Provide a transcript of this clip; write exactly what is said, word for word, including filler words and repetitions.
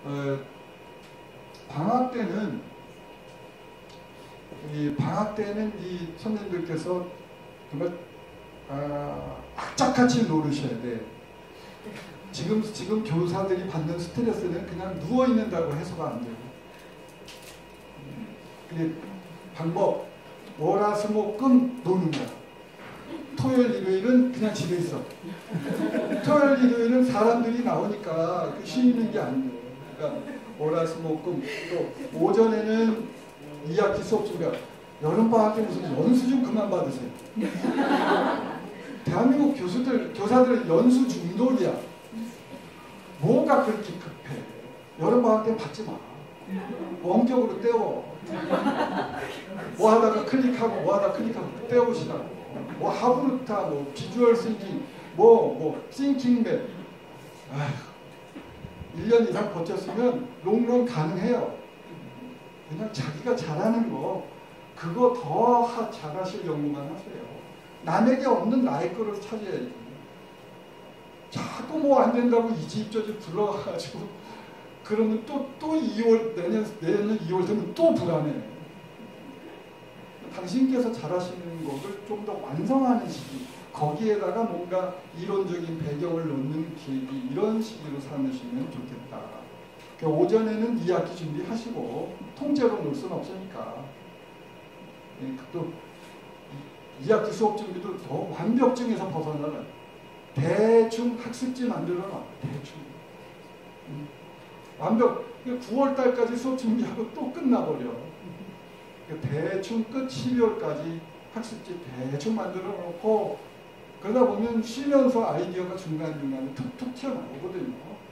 어, 방학 때는 이 방학 때는 이 선생님들께서 정말 아, 악착같이 노르셔야 돼. 지금 지금 교사들이 받는 스트레스는 그냥 누워 있는다고 해소가 안 되고. 근데 방법 월화수목금 노는 거야. 토요일 일요일은 그냥 집에 있어. 토요일 일요일은 사람들이 나오니까 그 쉬는 게 아니에요. 그러니까 월화수목금 또 오전에는 이 학기 수업 준비하고 여름방학 때 무슨 연수 좀 그만 받으세요. 대한민국 교수들 교사들 연수 중독이야. 뭐가 그렇게 급해? 여름방학 때 받지 마. 원격으로 떼워. 뭐 하다가 클릭하고 뭐 하다가 클릭하고 떼우시라고. 뭐 하브루타, 뭐 비주얼 싱킹, 뭐, 뭐 싱킹맵. 아휴, 일 년 이상 버텼으면 롱런 가능해요. 그냥 자기가 잘하는 거 그거 더 하, 잘하실 연구만 하세요. 남에게 없는 나의 거를 찾아야지. 자꾸 뭐 안 된다고 이 집 저 집 불러가지고 그러면 또 또 이월 내년 내년 이월 되면 또 불안해. 당신께서 잘하시는 것을 좀 더 완성하는 시기, 거기에다가 뭔가 이론적인 배경을 놓는 계기, 이런 식으로 삼으시면 좋겠다. 그러니까 오전에는 이 학기 준비하시고 통째로 놀 수는 없으니까. 또 이 학기 수업 준비도 더 완벽증에서 벗어나는 대충 학습지 만들어놔. 대충. 음. 완벽. 구월 달까지 수업 준비하고 또 끝나버려. 대충 끝 십이월까지 학습지 대충 만들어 놓고 그러다 보면 쉬면서 아이디어가 중간중간에 툭툭 튀어나오거든요.